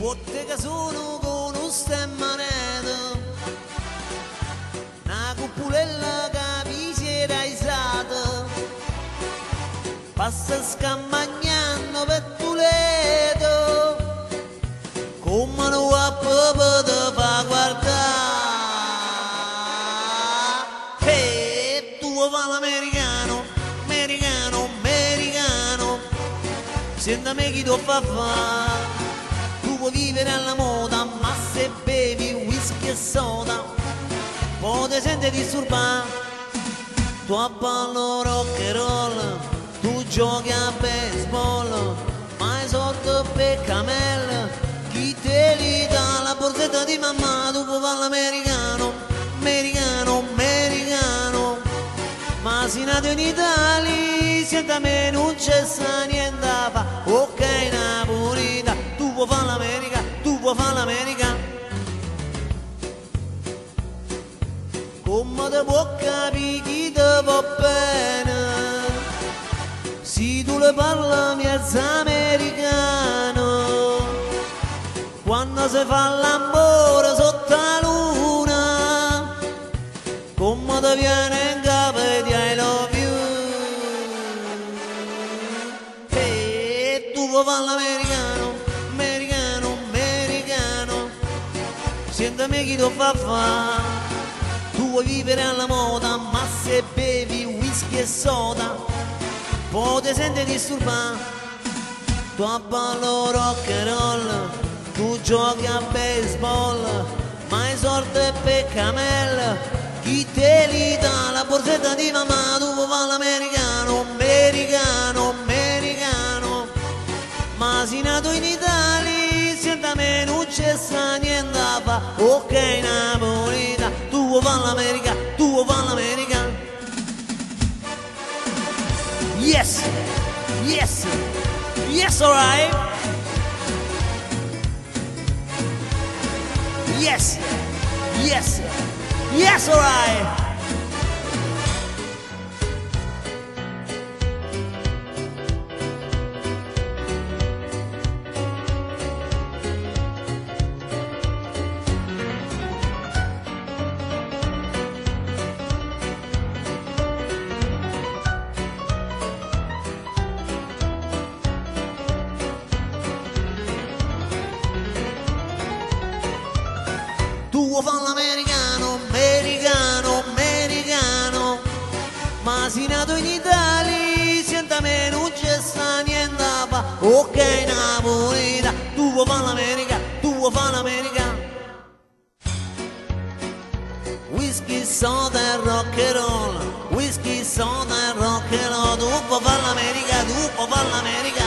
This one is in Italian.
botte che sono con un stemmaneto, una cupulella che vi si era isata, passa scampagnando per Tuledo, come non ha proprio da fa guardare. E tu fa l'americano, americano, americano, senta me chi ti fa fare. Tu puoi vivere alla moda, ma se bevi whisky e soda, poi ti senti disturbare. Tu ballo rock and roll, tu giochi a baseball, ma hai soldi per camel, chi te li dà la borsetta di mamma. Tu puoi fare l'americano, americano, americano, ma se nato in Italia, senta me non c'è sta niente da fa. Ok, napolita, tu puoi fare l'America, tu puoi fare l'America. Come te può capire chi ti va bene, se tu le parli miezza americano, quando si fa l'amore sotto la luna, come ti viene in capo di I love you. E tu puoi fare l'americano, americano, americano, sentami chi ti fa fare. Tu vuoi vivere alla moda, ma se bevi whisky e soda, poi ti senti disturbare. Tu ballo rock and roll, tu giochi a baseball, ma hai soldi per camel, chi te li dà la borsetta di mamma. Tu vuoi fare l'americano, americano, americano, ma sei nato in Italia, senta me non c'è sta niente da fa. Ok, napolita, tu vuoi fare l'America, tu vuoi fare l'America. Yes, yes, yes, alright. Yes, yes, yes, alright. Tu vuoi fare l'americano, americano, americano, ma sei nato in Italia, senta me non c'è sta niente da fa. Ok, napolita, tu vuoi fare l'America, tu vuoi fare l'America. Whisky, soda e rock and roll, whisky, soda e rock and roll, tu vuoi fare l'America, tu vuoi fare l'America.